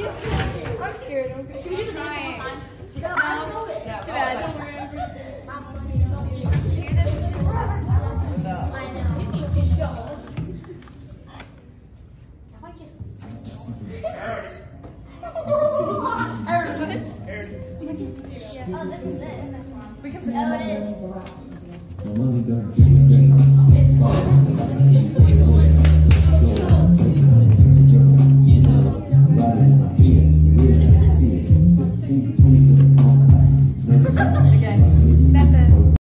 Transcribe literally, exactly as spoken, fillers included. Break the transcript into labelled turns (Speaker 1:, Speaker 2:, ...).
Speaker 1: I'm scared. Okay. Should we do the crying? No. Too bad. Don't worry. We can forget. Oh, it is.